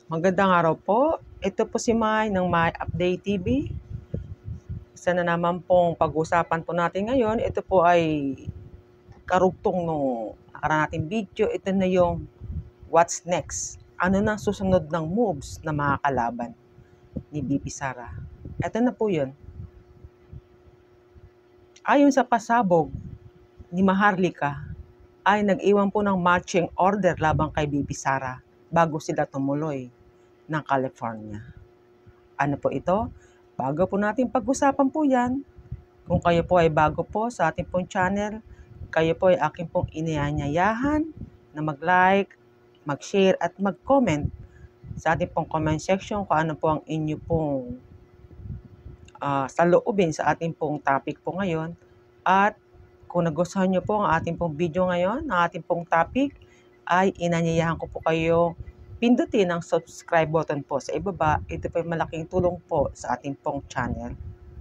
Magandang araw po. Ito po si Mai ng Mai Update TV. Isa na naman pong pag-usapan po natin ngayon. Ito po ay karugtong nung nakaraan nating video. Ito na yung what's next. Ano na susunod ng moves na mga kalaban ni BP Sara. Ito na po yun. Ayon sa pasabog ni Maharlika, ay nag-iwan po ng marching order labang kay BP Sara bago sila tumuloy ng California. Ano po ito? Bago po natin pag-usapan po yan, kung kayo po ay bago po sa ating pong channel, kayo po ay aking pong inaanyayahan na mag-like, mag-share at mag-comment sa ating pong comment section kung ano po ang inyo pong saloobin sa ating pong topic po ngayon. At kung nagustuhan nyo po ang ating pong video ngayon, ang ating pong topic, ay inanyayahan ko po kayo pindutin ang subscribe button po sa ibaba. Ito po ay malaking tulong po sa ating pong channel.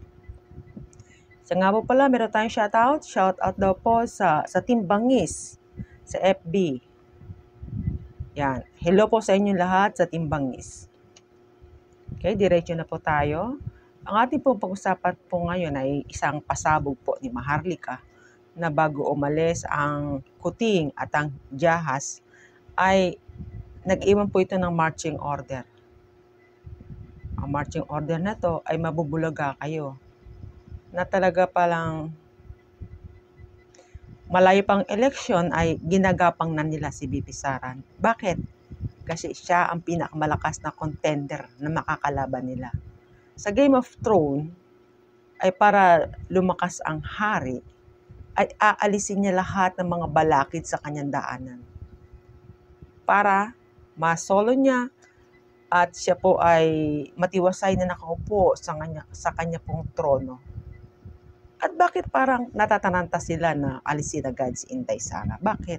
So nga po pala, meron tayong shoutout. Shoutout daw po sa Team Bangis sa FB. Yan. Hello po sa inyong lahat sa Team Bangis. Okay, diretso na po tayo. Ang ating pong pag-usapan po ngayon ay isang pasabog po ni Maharlika na bago umalis ang Kuting at ang Jahas ay nag-iwan po ito ng marching order. Ang marching order na to ay mabubulaga kayo na talaga palang malayo pang eleksyon ay ginagapang na nila si BP Sara. Bakit? Kasi siya ang pinakamalakas na contender na makakalaban nila. Sa Game of Thrones ay para lumakas ang hari, ay aalisin niya lahat ng mga balakid sa kanyang daanan para masolo niya at siya po ay matiwasay na nakaupo sa kanya pong trono. At bakit parang natatananta sila na alisin agad si Inday Sara? Bakit?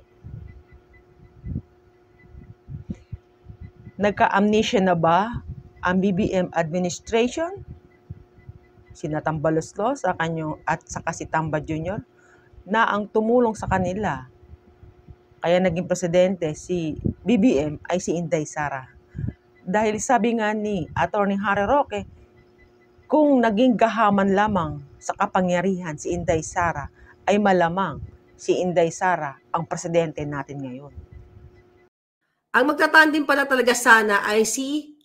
Nagka-amnesia na ba ang BBM administration? Sina Tambaloslos at saka si Tamba Jr. na ang tumulong sa kanila. Kaya naging presidente si BBM ay si Inday Sara. Dahil sabi nga ni Atty. Harry Roque, kung naging gahaman lamang sa kapangyarihan si Inday Sara, ay malamang si Inday Sara ang presidente natin ngayon. Ang magtatandem pala talaga sana ay si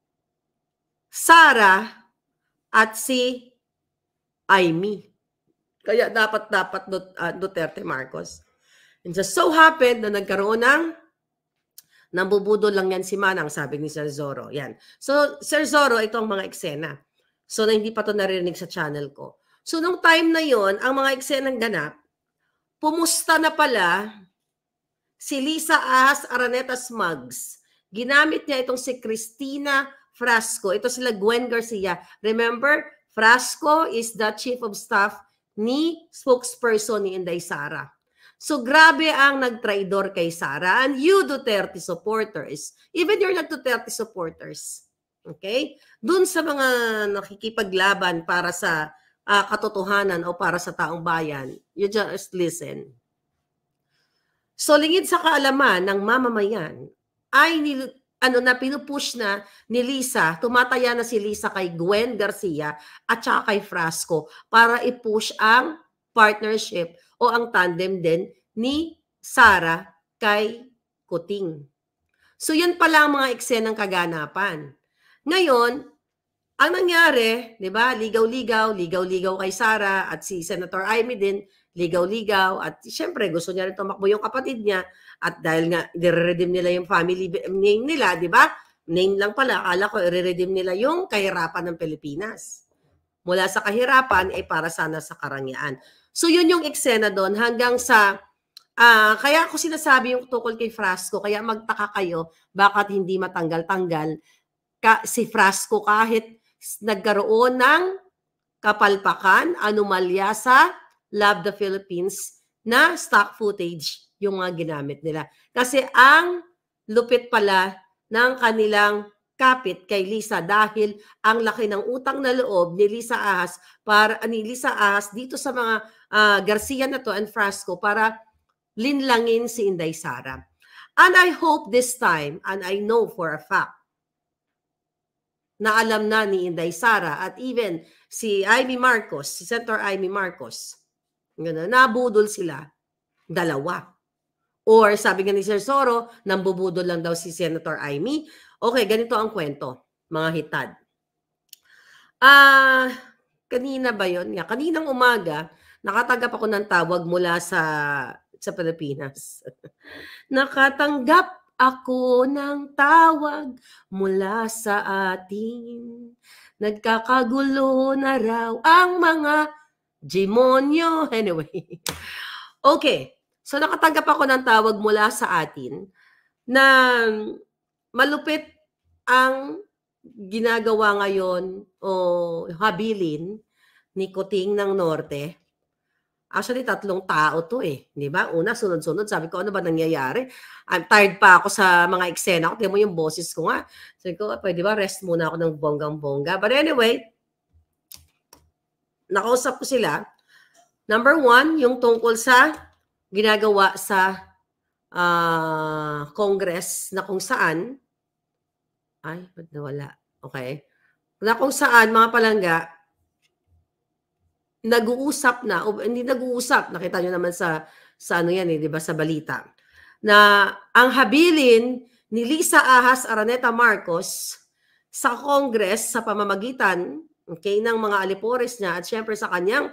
Sara at si Amy. Kaya dapat Duterte Marcos. And just so happened na nagkaroon ng nambubudol lang yan si Manang, sabi ni Sir Zorro. Yan. So, Sir Zorro, ito ang mga eksena. So, na hindi pa ito narinig sa channel ko. So, nung time na yon, ang mga eksenang ganap, pumusta na pala si Lisa Ahas Araneta Smugs. Ginamit niya itong si Cristina Frasco. Ito sila Gwen Garcia. Remember, Frasco is the chief of staff ni spokesperson ni Inday Sara. So grabe ang nagtraidor kay Sara. And you Duterte supporters, even you're not Duterte supporters, okay? Dun sa mga nakikipaglaban para sa katotohanan o para sa taong bayan, you just listen. So lingid sa kaalaman ng mamamayan ay pinupush na ni Lisa, tumataya na si Lisa kay Gwen Garcia at saka kay Frasco para i-push ang partnership o ang tandem din ni Sara kay Kuting. So yan pala ang mga eksenang kaganapan. Ngayon, ang nangyari, 'di ba? Ligaw-ligaw kay Sara at si Senator Amy din, ligaw-ligaw at siyempre gusto niya rin tumakbo yung kapatid niya at dahil nga i-redeem nila yung family name nila, 'di ba? Name lang pala, akala ko i-redeem nila yung kahirapan ng Pilipinas. Mula sa kahirapan ay para sana sa karangyaan. So yun yung eksena doon hanggang sa kaya ako sinasabi yung tukol kay Frasco, kaya magtaka kayo bakit hindi matanggal-tanggal si Frasco kahit nagkaroon ng kapalpakan, anomalya sa Love the Philippines na stock footage yung mga ginamit nila. Kasi ang lupit pala ng kanilang kapit kay Lisa dahil ang laki ng utang na loob ni Lisa Ahas dito sa mga Garcia na to and Frasco para linlangin si Inday Sara. And I hope this time, and I know for a fact, na alam na ni Inday Sara at even si Amy Marcos, si Senator Amy Marcos, nabudol sila, dalawa. Or sabi nga ni Sir Soro, nambubudol lang daw si Senator Amy. Okay, ganito ang kwento, mga hitad. Kanina ba yun? Kaninang umaga, nakatanggap ako ng tawag mula sa Pilipinas. Nakatanggap ako ng tawag mula sa atin. Nagkakagulo na raw ang mga demonyo. Anyway. Okay. So nakatanggap ako ng tawag mula sa atin na malupit ang ginagawa ngayon o habilin ni Kuting ng Norte. Actually, 3 tao to eh. Di ba? Una, sunod-sunod. Sabi ko, ano ba nangyayari? I'm tired pa ako sa mga eksena ko. Tignan mo yung boses ko nga. Sabi ko, pwede ba rest muna ako ng bonggang-bongga? But anyway, nakausap ko sila. Number 1, yung tungkol sa ginagawa sa Congress na kung saan, ay, ba't nawala? Okay. Na kung saan, mga palangga, nag-uusap na, o hindi nag-uusap, nakita nyo naman sa ano yan eh, di ba, sa balita, na ang habilin ni Lisa Ahas Araneta Marcos sa Congress sa pamamagitan, okay, ng mga alipores niya at syempre sa kanyang,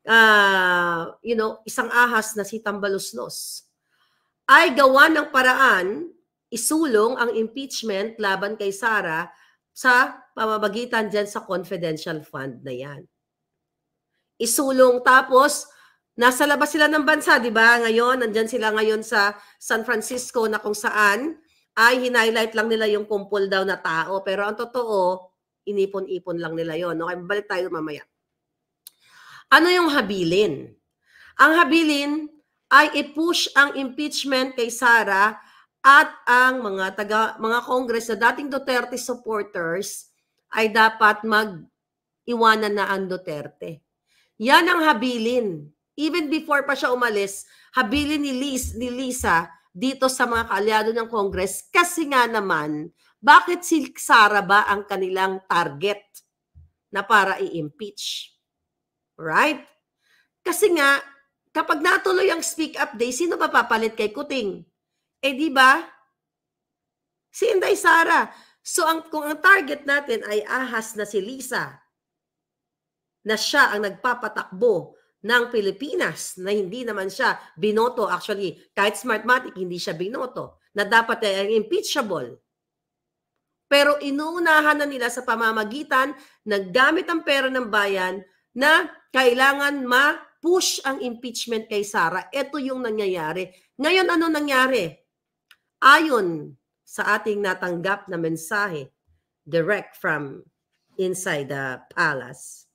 isang ahas na si Tambaluslos, ay gawa ng paraan, isulong ang impeachment laban kay Sara sa pamamagitan dyan sa confidential fund na yan. Isulong tapos nasa labas sila ng bansa, di ba? Ngayon, nandyan sila ngayon sa San Francisco na kung saan ay hinighlight lang nila yung kumpul daw na tao. Pero ang totoo, inipon-ipon lang nila yon. Okay, balik tayo mamaya. Ano yung habilin? Ang habilin ay i-push ang impeachment kay Sara at ang mga Congress na dating Duterte supporters ay dapat mag-iwanan na ang Duterte. Yan ang habilin. Even before pa siya umalis, habilin ni Lisa dito sa mga kaalyado ng Congress kasi nga naman, bakit si Sara ba ang kanilang target na para i-impeach? Right? Kasi nga, kapag natuloy ang Speak Up Day, sino ba papalit kay Kuting? Eh di ba? Si Inday Sara. So kung ang target natin ay ahas na si Lisa, na siya ang nagpapatakbo ng Pilipinas, na hindi naman siya binoto, actually, kahit Smartmatic, hindi siya binoto, na dapat ay impeachable. Pero inuunahan na nila sa pamamagitan, naggamit ang pera ng bayan, na kailangan ma-push ang impeachment kay Sara. Ito yung nangyayari. Ngayon, ano nangyari? Ayon sa ating natanggap na mensahe, direct from inside the palace,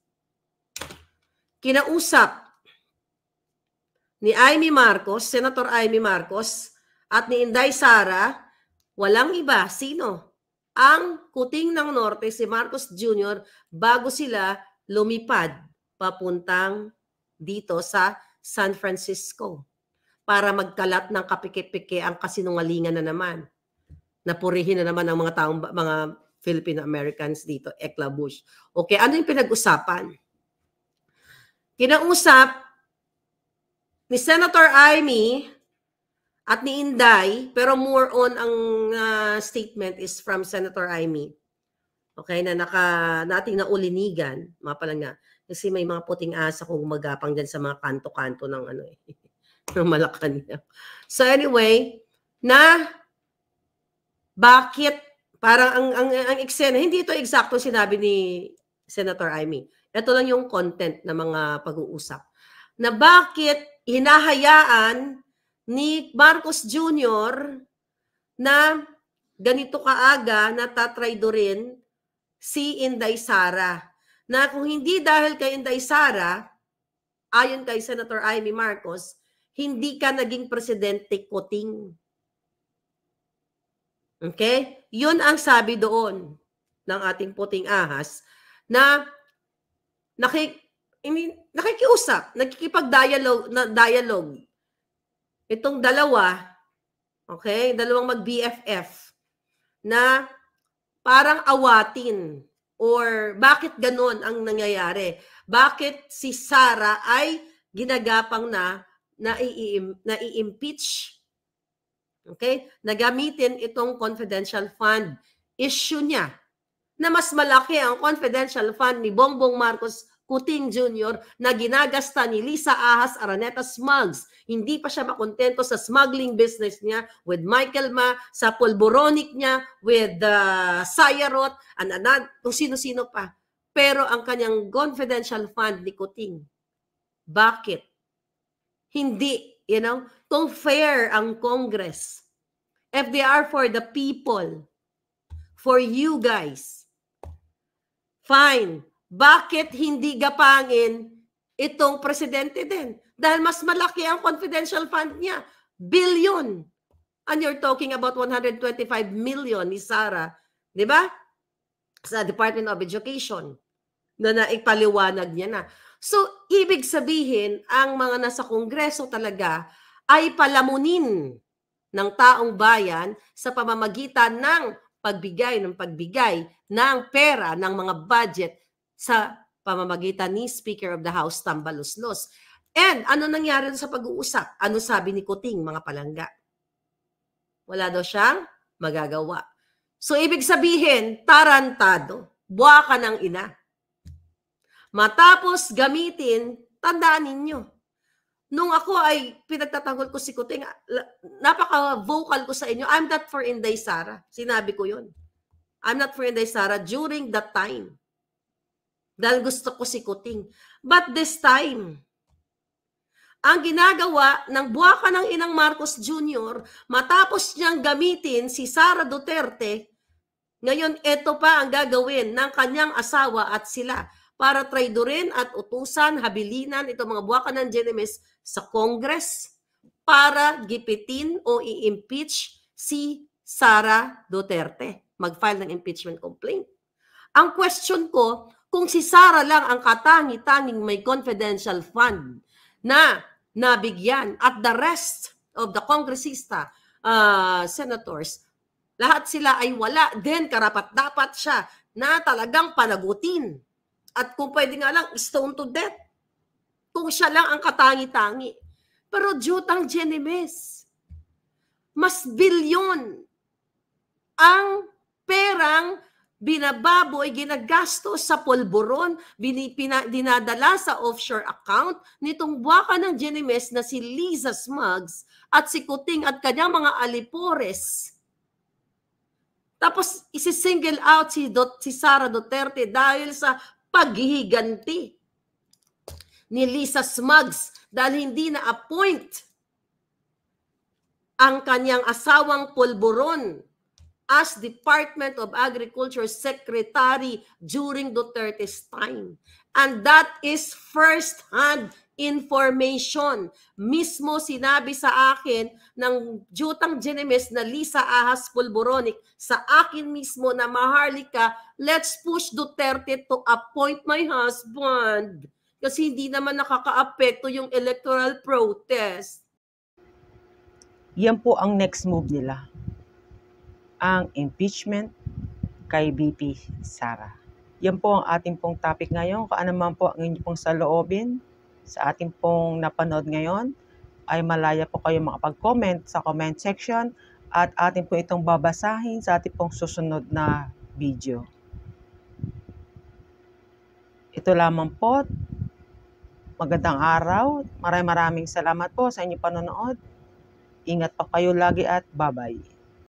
kinausap ni Amy Marcos, Senator Amy Marcos, at ni Inday Sara, walang iba, sino? Ang Kuting ng Norte, si Marcos Jr., bago sila lumipad papuntang dito sa San Francisco para magkalat ng kapike-pike ang kasinungalingan na naman. Napurihin na naman ang mga Filipino-Americans dito, eklabush. Okay, ano yung pinag-usapan? Kinausap ni Senator Amy at ni Inday, pero more on ang statement is from Senator Amy. Okay, na nating naulinigan, mapalanga, kasi may mga puting asa kung magapang dyan sa mga kanto-kanto ng ng Malacanang. So anyway, bakit parang ang eksena, hindi ito eksakto sinabi ni Senator Amy. Ito lang yung content ng mga pag-uusap. Na bakit hinahayaan ni Marcos Jr. na ganito kaaga na tatraydorin si Inday Sara. Na kung hindi dahil kay Inday Sara, ayon kay Senator Amy Marcos, hindi ka naging presidente, Kuting. Okay? Yun ang sabi doon ng ating puting ahas na nakikiusap, dialogue. Itong dalawa, okay, dalawang mag-BFF na parang awatin Or bakit ganon ang nangyayari? Bakit si Sara ay ginagapang na i-impeach? Okay? Nagamitin itong confidential fund issue niya na mas malaki ang confidential fund ni Bongbong Marcos Kuting Jr. na ginagasta ni Lisa Ahas Araneta Smugs. Hindi pa siya makontento sa smuggling business niya with Michael Ma, sa pulboronic niya with Sayarot, kung sino-sino pa. Pero ang kanyang confidential fund ni Kuting, bakit? Hindi, kung fair ang Congress, if they are for the people, for you guys, fine. Bakit hindi gapangin itong presidente din? Dahil mas malaki ang confidential fund niya. Billion. And you're talking about 125 million ni Sara, di ba? Sa Department of Education na naipaliwanag niya na. So, ibig sabihin, ang mga nasa Kongreso talaga ay palamunin ng taong bayan sa pamamagitan ng pagbigay ng pera ng mga budget sa pamamagitan ni Speaker of the House Tambaluslos. And ano nangyari sa pag-uusap? Ano sabi ni Kuting, mga palangga? Wala daw siyang magagawa. So, ibig sabihin, tarantado, buwa ka ng ina. Matapos gamitin, tandaan ninyo, nung ako ay pinagtatanggol ko si Kuting, napaka-vocal ko sa inyo, I'm not for Inday Sara. Sinabi ko yun. I'm not for Inday Sara during that time. Dahil gusto ko si Kuting. But this time, ang ginagawa ng buwaka ng inang Marcos Jr., matapos niyang gamitin si Sara Duterte, ngayon ito pa ang gagawin ng kanyang asawa at sila para traidorin at utusan, habilinan itong mga buwaka ng GNMS sa Congress para gipitin o i-impeach si Sara Duterte. Mag-file ng impeachment complaint. Ang question ko, kung si Sara lang ang katangi-tanging may confidential fund na nabigyan at the rest of the congressista, senators, lahat sila ay wala, then karapat-dapat siya na talagang panagutin. At kung pwede nga lang, stone to death. Kung siya lang ang katangi-tangi. Pero jutang GNMS, mas bilyon ang perang binababoy, ginagastos sa polboron, dinadala sa offshore account nitong buwaka ng GNMS na si Liza Smugs at si Kuting at kanyang mga alipores. Tapos isi-single out si Sara Duterte dahil sa paghihiganti ni Lisa Smugs dahil hindi na-appoint ang kanyang asawang polboron as Department of Agriculture Secretary during Duterte's time. And that is first-hand information. Mismo sinabi sa akin ng jutang GNMS na Lisa Ahas Pulboronic, sa akin mismo na Maharlika, let's push Duterte to appoint my husband. Kasi hindi naman nakaka-apekto yung electoral protest. Yan po ang next move nila. Ang impeachment kay VP Sara. Yan po ang ating pong topic ngayon. Kung ano man po ang inyong pong saloobin sa ating pong napanood ngayon, ay malaya po kayo makapag-comment sa comment section at ating po itong babasahin sa ating pong susunod na video. Ito lamang po. Magandang araw. Maraming salamat po sa inyong panonood. Ingat pa kayo lagi at bye-bye.